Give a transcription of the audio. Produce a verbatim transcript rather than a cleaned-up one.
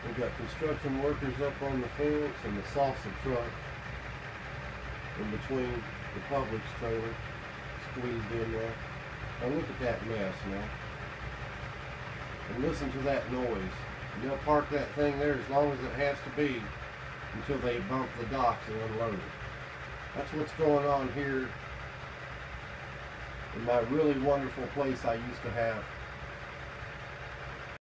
We got construction workers up on the fence and the salsa truck in between the Publix trailer squeezed in there. Now look at that mess now. And listen to that noise. And they'll park that thing there as long as it has to be until they bump the docks and unload it. That's what's going on here in my really wonderful place I used to have